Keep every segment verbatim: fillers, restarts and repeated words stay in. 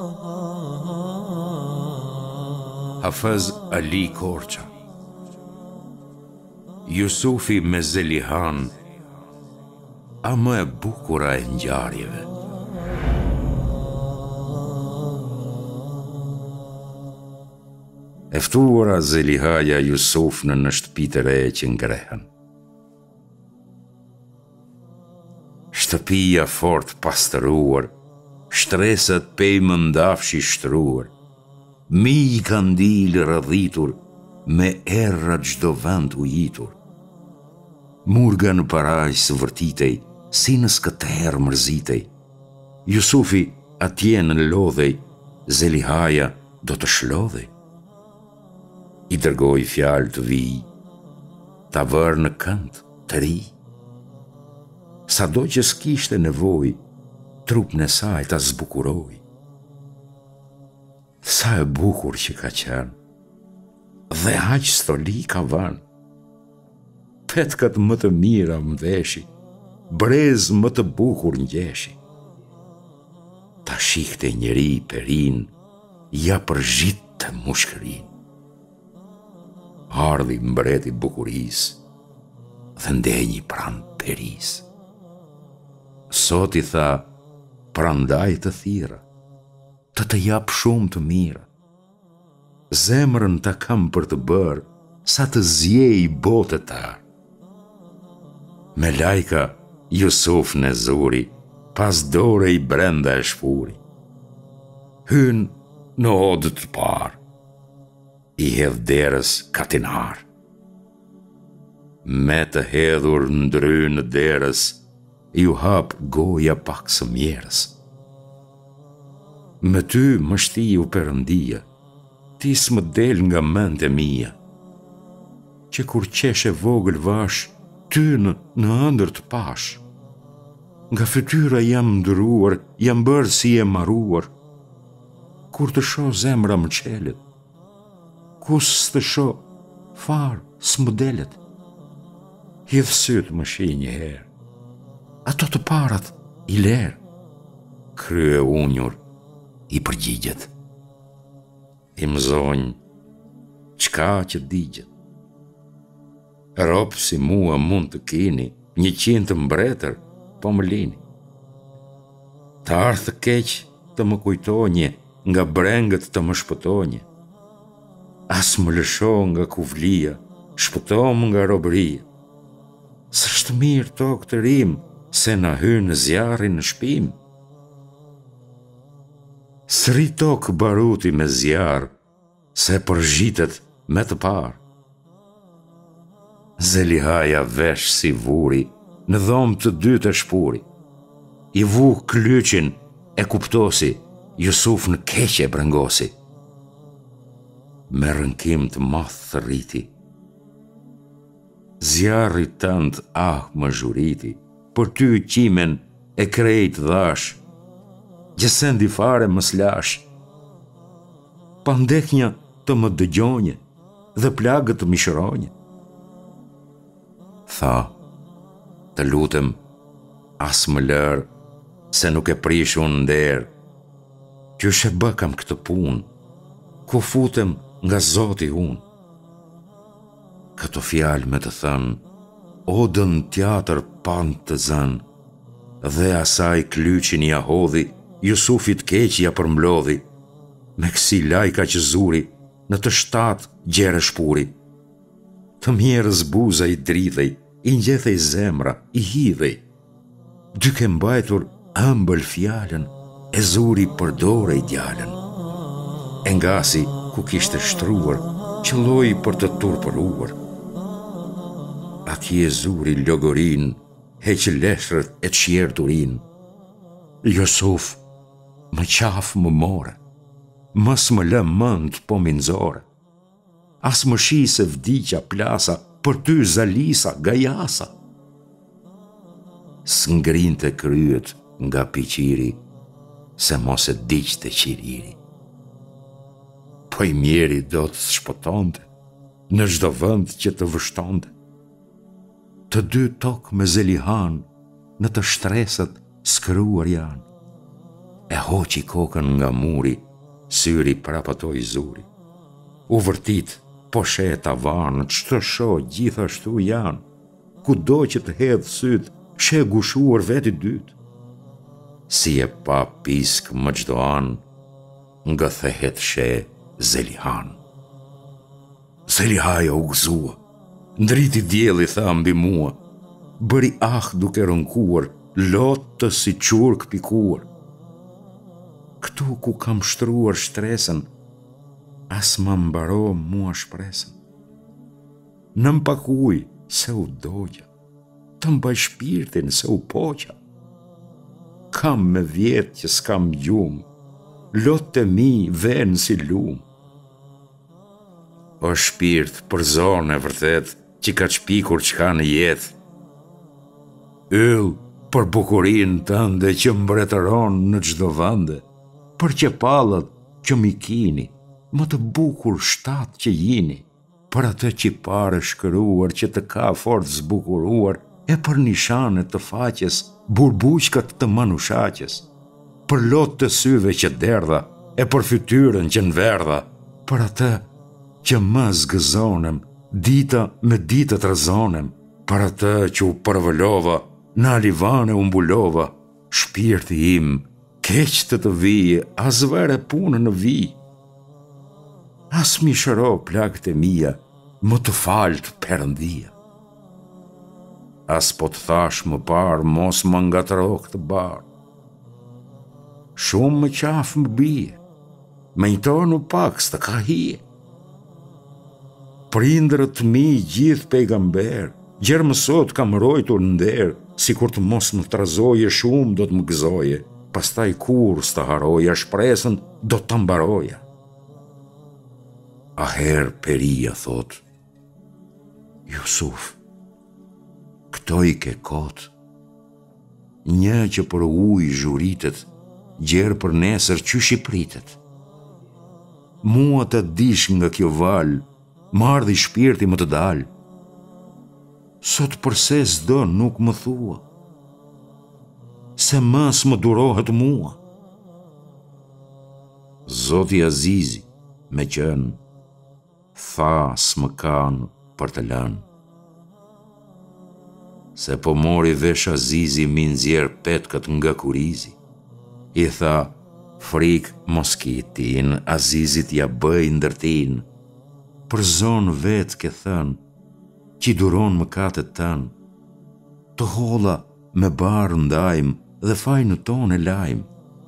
Hafez Ali Korça. Jusufi me Zelihan, a më e bukura e ngjarjeve. E ftuara Zelihaja Jusuf në në shtëpitë e reja që ngrehen. Shtëpia fort pastëruar, shtresat pej mëndafshi shtruar, mi i kandil rëdhitur, me erra gjdo vend ujitur. Murga në paraj së vërtitej, si në skëter mërzitej. Jusufi atje në lodhej, Zelihaja do të shlodhej. I dërgoj fjalë të vij, ta vërë në kënd të ri. Sa do që s'kishte nevoj, trup në saj ta zbukuroj. Sa e bukur që ka qenë, dhe aq stoli ka vënë. Petkat më të mira më veshi, brez më të bukur ngjeshi. Ta shikte njeri perin, ja përgjit të mushkërin. Ardhi mbreti bukuris, dhe ndenji pran peris. Sot i tha, prandaj të thira, të të jap shumë të mira. Zemrën ta kam për të bërë, sa të zjej botët ta. Me lajka, Jusuf në zuri, pas dore i brenda e shpuri. Hyn në odë të parë, i hedh derës katinar. Me të hedhur ndry në derës, ju hap goja pak së mjerës. Me ty më shtiu Perëndia, ti s'më del nga mend e mia, që kur qeshe vogël vash, ty në, në ëndër të pash. Nga fytyra jam ndëruar, jam bërë si e maruar. Kur të shoh zemra më qelet, kus të shoh farë s'më delet. Hidh syt më shi një herë, ato të parat i lerë. Krye unjur i përgjigjet, i mëzonj qka që digjet. Ropë si mua mund të kini, një qind të mbretër, po më lini. Të arthë keq të më kujtonje, nga brengët të më shpëtonje. As më lësho nga kuvlia, shpëtom nga robëria. S'është mirë tokë të rim, se na hynë zjarin në shpim. Sri tokë baruti me zjarë, se përgjitet me të parë. Zelihaja vesh si vuri, në dhomë të dytë e shpuri. I vu klyqin e kuptosi, Jusuf në keqe brengosi. Me rënkim të math të rriti. Zjarri tënd ah më zhuriti, për ty qimen e krejt dhash, gjësendi fare më slash. Pandeknja të më dëgjonje, dhe plagët të mishronje. Tha, të lutem, as më lërë, se nuk e prish unë nderë. Që shë bë kam këtë punë, ku futem nga Zoti unë. Këto fjalë me të thënë, odën tjatër pan të zënë, dhe asaj klyqin ja hodhi, Jusufit keqja përmblodhi, me kësi lajka që zuri, në të shtatë gjere shpuri. Të mjerës buza i dridhej, i ngjethej zemra, i hidhej. Dyke mbajtur ëmbël fjalën, e zuri përdore i djalën. E ngasi ku kishte shtruar, qëlloj për të turpëruar. Atje zuri logorin, heq leshrët e të shjerturin. Jusuf, më qafë më more, mës më lë mënd po minzore. As më shi se vdiqja plasa, për ty zalisa gajasa. S'ngrin të kryet nga piqiri, se mos e diq të qiriri. Po i mjeri do të shpëtonte, në çdo vend që të vështonte. Të dy tokë me Zelihan, në të shtresat skruar janë. e hoqi kokën nga muri, syri prapatoj zuri. U vërtit, po she tavan, çto shoh gjithashtu janë, kudo që të hedh syt, she gushuar veti dyt. Si e pa pisk më çdo an, nga thehet she Zelihan. Zelihaja u gëzua, ndriti dielli tha mbi mua, bëri ah duke rënkuar, lotë si qurk pikuar. Këtu ku kam shtruar shtresën, as ma mbaro mua shpresën. Në mpakuj se u doja, të mbaj shpirtin se u poqa. Kam me vjetë që s'kam gjumë, lotë e mi venë si lumë. O shpirt për zonë e vërtet, që ka qpikur qka në jetë. Yll për bukurin tënde që mbretëron në gjdo vënde, për që palët që mi kini, më të bukur shtatë që jini, për atë që pare shkëruar që të ka fort zbukuruar, e për nishanet të faqes, burbuqkat të manushaqes, për lot të syve që derdha, e për fytyrën që nverdha, për atë që më zgëzonem, dita me ditët rëzonem, për atë që u përvëllova, në alivane u mbulova, shpirti im, keq të të vije, as vere punë në vi. As mi shëro plakët e mia, më të falët Perëndia. As po të thash më parë, mos më nga të rokë të barë. Shumë më qafë më bie, me një tonu pak së të ka hije. Prindrët mi gjithë pejgamber, gjerë mësot kam rojtur nder, si kur të mos më trazoje shumë do të më gëzoje, pastaj kur së të haroja shpresën do të mbaroja. A herë Peria thot, Jusuf, këto i ke kotë, një që për ujë zhuritet, gjerë për nesër qysh i pritet. Mua të dish nga kjo valë, mardhi shpirti më të dalë. Sot përse s'do nuk më thua, se mas më durohet mua. Zoti Azizi, me qënë, tha s'më kanë për të lënë. Se po mori vesh Azizi mi nxjerr petkat nga kurizi. I tha, frik mos kitin, Azizit ja bëj ndërtin. Për zonë vetë ke thënë, që i duron më katët tënë. Të holla me barë ndajmë dhe fajnë tonë e lajmë.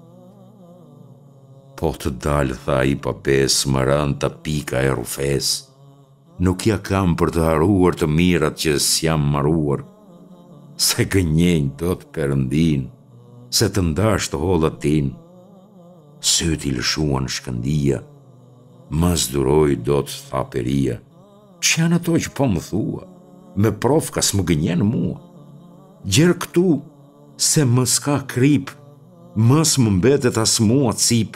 Po të dalë, tha i papes, më rënë të pika e rufes. Nuk ja kam për të haruar të mirat që s'jam maruar. Se gënjenj do të Perëndin, se të ndash të holla tin. Syti lëshuan shkëndia, më zduroj do të tha Peria. Që janë ato që po më thua, me prof ka s'më gënjen mua. Gjerë këtu, se më s'ka krip, mës më mbetet as mua cip.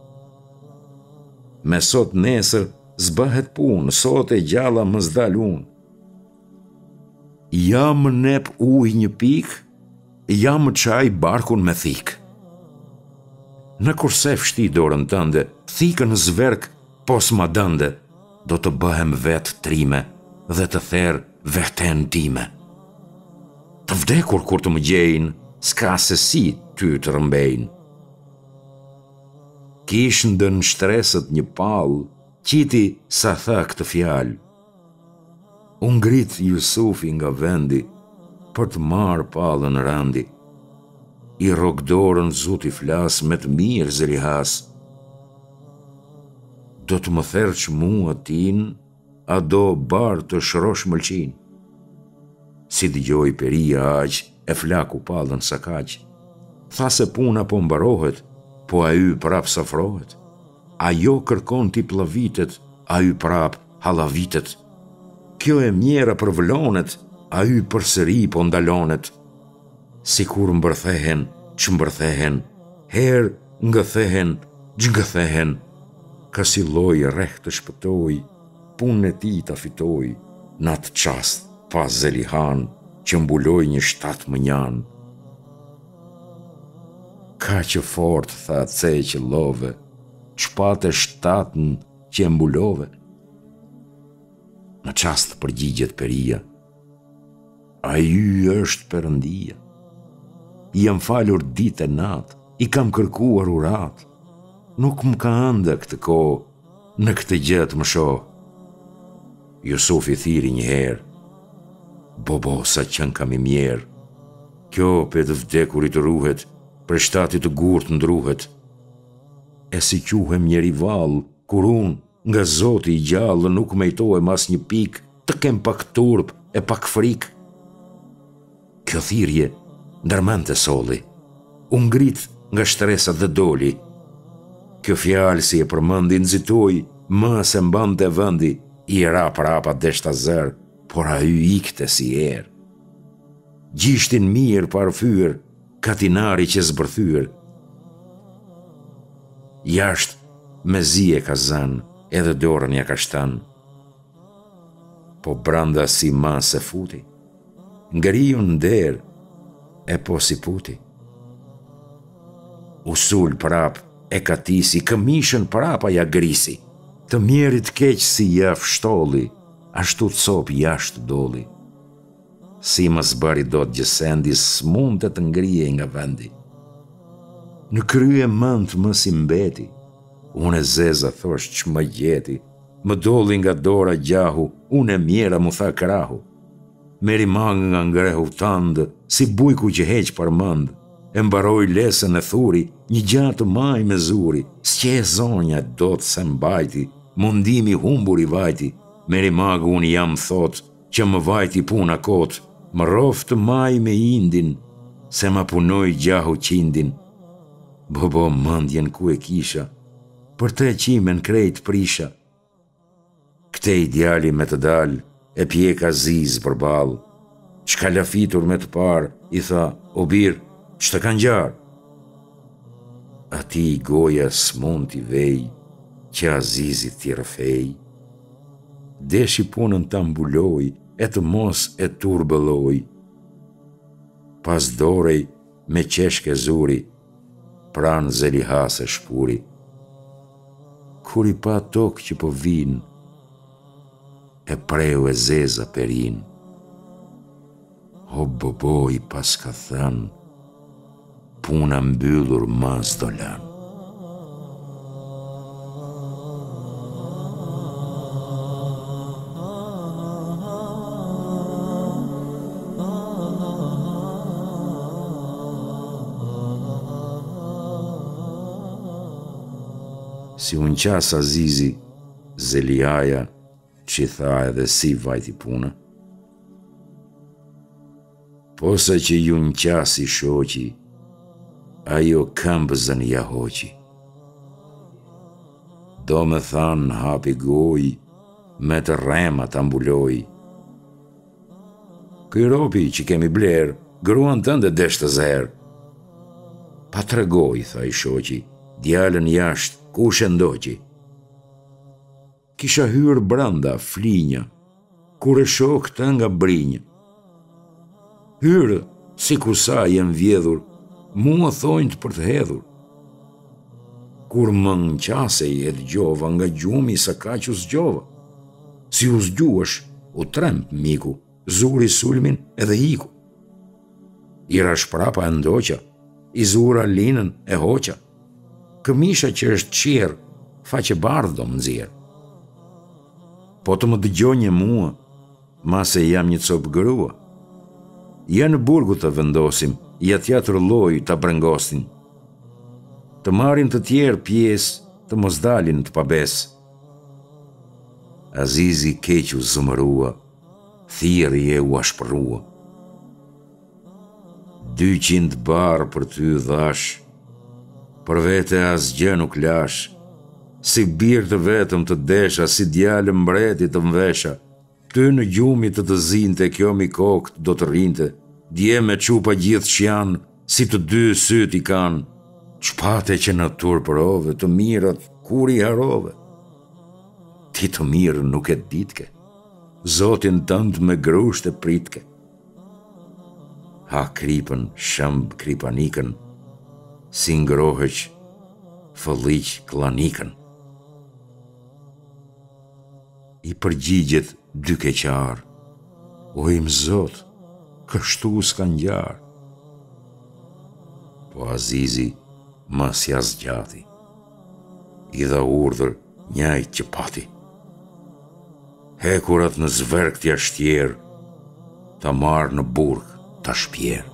Me sot nesër zbahet punë, sot e gjalla më zdal unë. Ja më nep uj një pik, ja më qaj barkun me thik. Në kurse fshti dorën tënde, thikën zverk, pos ma dënde, do të bëhem vetë trime dhe të therë veten time. Të vdekur kur të më gjejnë, s'ka se si ty të rëmbejnë. Kish ndën shtresët një palë, qiti sa tha këtë fjalë. Unë ngrit Jusufi nga vendi, për të marë palën randi. I rogdorën zuti flas me të mirë Zelihas. Do të më therç mua tin, a do barë të shrosh mëlqin. Si dëgjoj Peria aq, e flaku palën sa kaq. Tha se puna po mbarohet, po a y prap safrohet. Ajo kërkon t'i plavitet, a y prap halavitet. Kjo e mjera për vlonet, a y përsëri po ndalonet. Si kur mbërthehen, që mbërthehen, her ngëthehen, gjngëthehen, ka si loj rreh të shpëtoj, punën e ti ta fitoj, në atë qast pas Zelihan, që mbuloj një shtatë më njanë. Ka që fort, tha cej që love, çpate shtatën që e mbulove. Në qast përgjigjet Peria, a ju është Perëndia. Jam falur ditë e natë, i kam kërkuar urat. Nuk më ka ëndë këtë kohë, në këtë gjë të më shoh. Jusufi thiri një herë, bobo sa qënë kam i mjerë. Kjo për të vdekurit ruhet, për shtatit të gurt ndruhet. E si quhem njeri valë, kur unë, nga Zoti i gjallë, nuk mejtohem as një pikë, të kem pak turp e pak frikë. Kjo thirje ndërmente solli, u ngrit nga shtresat dhe doli. Kjo fjalë si e përmendi nxitoi, më se mbante vendi, i ra prapa deshta zër, por a hy ikte si erë. Gjishtin mirë parfyr, katinari që zbërthyr. Jasht me zi e ka zën, edhe dorën ja ka shtan. Po branda si ma se futi, ngriu nder, e po si puti. Usul prap e katisi, këmishën prapa ja grisi. Të mjerit keq si ja fshtolli, ashtu të cop jashtë doli. Si më zbari do të gjësendi, s'mund të të ngrije nga vendi. Në krye mënd më si mbeti, unë e zeza thosh që më gjeti, më doli nga dora gjahu, unë e mjera mu tha krahu. Meri mangë nga ngrehu tandë, si bujku që heq për mëndë, e mbaroj lesën e thuri, një gjatë maj me zuri, s'qe e zonja do të se mbajti, mundimi humbur i vajti, meri magë unë jam thot, që më vajti puna kot, më roftë maj me indin, se ma punoj gjahu qindin. Bobo mëndjen ku e kisha, për te qimen krejt prisha. Këte ideali me të dal, e pjeka ziz për bal, qka lafitur me të par, i tha, o bir, që të kanë gjarë? Ati i goja s'mund t'i vej, që azizit t'i rëfej. Deshi punën të mbuloj, e të mos e turbëlloj. Pas dorej me qeshke zuri, pranë zelihase shpuri. Kur i pa tokë që po vinë, e preu e zeza perin. O boboj pas ka thënë, puna mbyllur mas do lan. Si unë qas Azizi, Zeliaja, që i tha edhe si vajti puna. Posa që ju në qas i shoqi, ajo këmbëzën ja hoqi. Do me thanë hapi goj, me të rema të ambuloj. Këj ropi që kemi bler, gruan tënde desh të zerë. Pa të regoj, tha i shoqi, djallën jashtë, ku shëndoqi. Kisha hyrë branda, flinja, kur e shok të nga brinjë. Hyrë, si ku sa jem vjedhur, mua thojnë të për të hedhur. Kur më në qasej e dëgjova nga gjumi sa ka që zgjova. Si u zgjuash, u tremp miku, zuri sulmin edhe hiku. Ira shprapa e ndoqa, i zura linën e hoqa. Këmisha që është qirë, faqe bardh do më nxjerë. Po të më dëgjonje mua, ma se jam një copë grua. Ja në burgu të vendosim, ja tjatër loj të brengostin. Të marin të tjerë pjesë, të mos dalin të pabes. Azizi kequ zëmërua, thiri e u ashpërua. Dyqind barë për ty dhash, për vete as gjë nuk lash, si birë të vetëm të desha, si djallë mbreti të mvesha, ty në gjumi të të zinte, kjo mi kokët do të rinte, dje me qupa gjithë që janë, si të dy syt i kanë, qpate që në turpërove, të mirët kur i harove. Ti të mirë nuk e ditke, zotin tëndë me grusht e pritke. Ha kripën, shëmb kripanikën, si ngroheq fëlliq klanikën. I përgjigjet dy keqar, o im Zot, kështu s'ka ngjarë. Po Azizi mos ja zgjati. I dha urdhër njajt që pati. Hekurat në zverk t'ja shtjerë, ta marrë në burg, ta shpjerë.